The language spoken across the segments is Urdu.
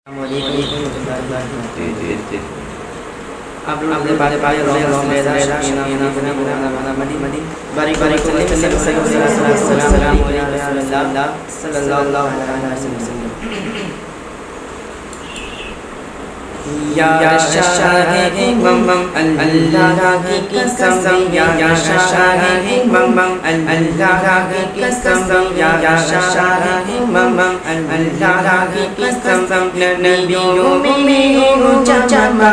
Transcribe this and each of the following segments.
یا شاہ امم اللہ کی قسم یا شاہ امم اللہ کی قسم یا شاہ امم اللہ کی قسم نبیوں میں چمکا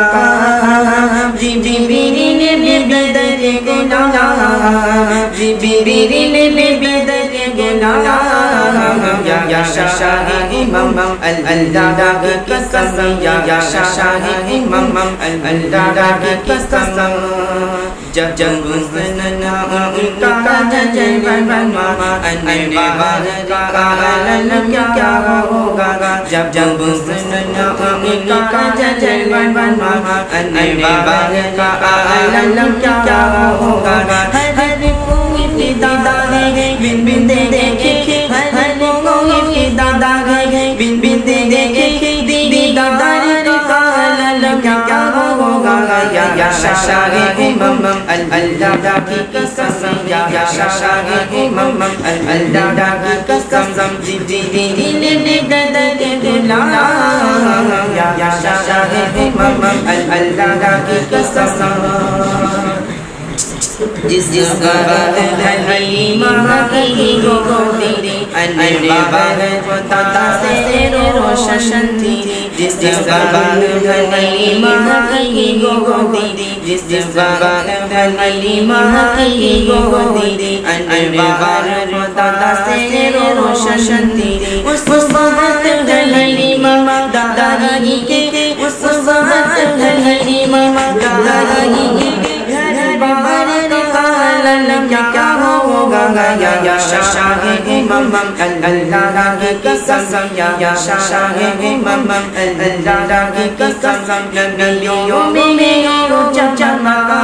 جبریل نے بدر گناہ جبریل نے بدر گناہ یا شاہ امم اللہ کی قسم یا شاہ امم اللہ کی قسم جب حسن ان کا جلوہ انوار کا عالم کیا ہوگا جب حسن ان کا جلوہ انوار کا عالم کیا ہوگا ہر کوئی فدا ہے بن بن دیکھے ہر کوئی فدا ہے بن بن دیکھے دیدار کا عالم کیا ہوگا یا شاہ امم اللہ کی قسم یا شاہ امم اللہ کی قسم جبریل نے بدر گناہ یا شاہ امم اللہ کی قسم جس وقت حلیمہ کی گودی انوار خدا سے روشن تھی جس وقت حلیمہ کی گودی جس وقت حلیمہ کی گودی انوار خدا سے روشن تھی اس وقت حلیمہ دادی کے اس وقت حلیمہ دادی کے گھر بار کیا ہوگا یا شاہ امم اللہ کی قسم یا شاہ امم اللہ کی قسم نبیوں میں چمکا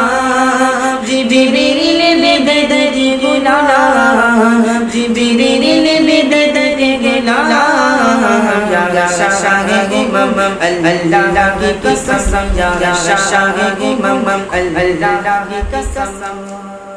جبریل نے بدر گناہ جبریل نے بدر گناہ یا شاہ امم اللہ کی قسم یا شاہ امم اللہ کی قسم